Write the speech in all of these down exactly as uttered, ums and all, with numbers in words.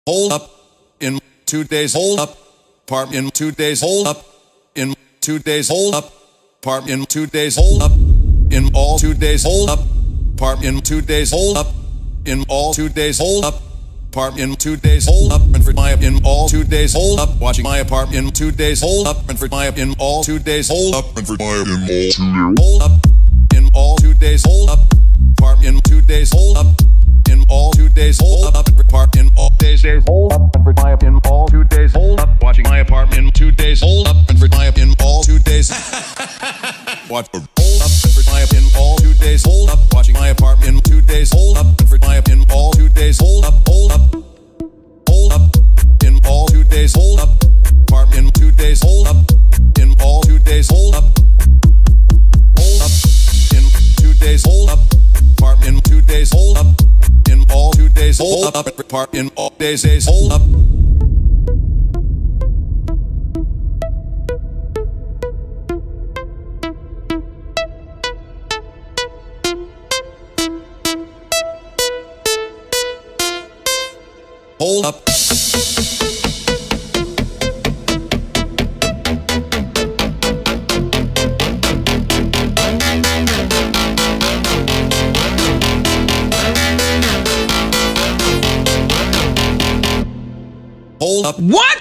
hold up, in two days, hold up, part in two days, hold up, in two days, hold up, part in two days, hold up, in all two days, hold up, part in two days, hold up, in all two days, hold up, part in two days, hold up, and for my in all two days, hold up, watching my apart in two days, hold up, and for my in all two days, hold up, and for my in all two days, hold up, in all two days, hold up, part in two days, hold up, in all two days, hold up, and for part in all days, days, hold up, and for my in all two days, hold up, watching my apart in two days, hold up, and for my in all two days, watch hold up, and for my in all two days, hold up, watching my apart in two days, hold up, and for my in all two days, hold up, hold up, hold up, in all two days, hold up, part in two days, hold up, in all two days, hold up, hold up, in two days, hold up, part in two days, hold up, in all two days, hold up, part in all days, days, hold up. Hold up. Hold up. What?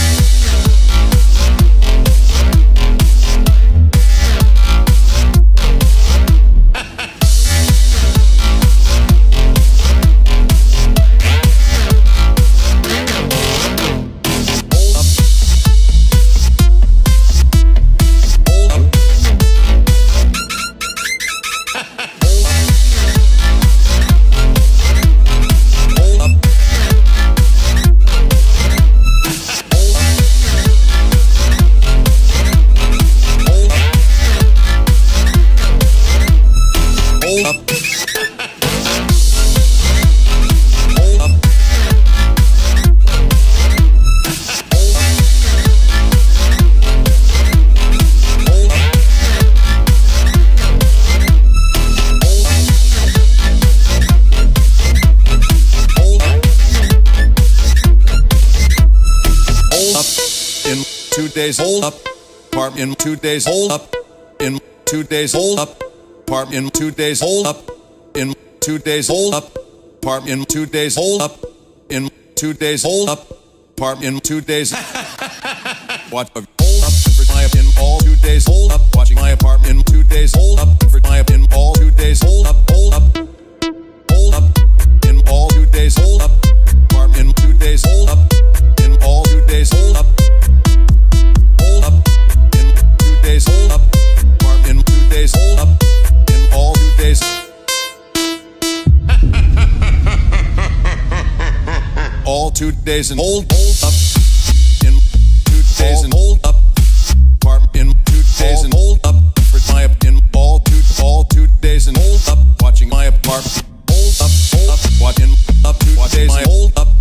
Two days, hold up, part in two days, hold up, in two days, hold up, part in two days, hold up, in two days, hold up, part in two days, hold up, in two days, hold up, part in two days. Watch a hold up, for my in all two days, hold up, watching my apartment in two days, hold up, for my in all two days, hold up, hold up, hold up, in all two days, hold up, part in two days, hold up, in all two days, hold up. Hold up, part in two days, hold up, in all two days. All two days and hold, hold up, in two days and hold up, part in two days and hold up, for my in all two, all two days and hold up, watching my apartment, hold up, hold up, watching up two days, hold up.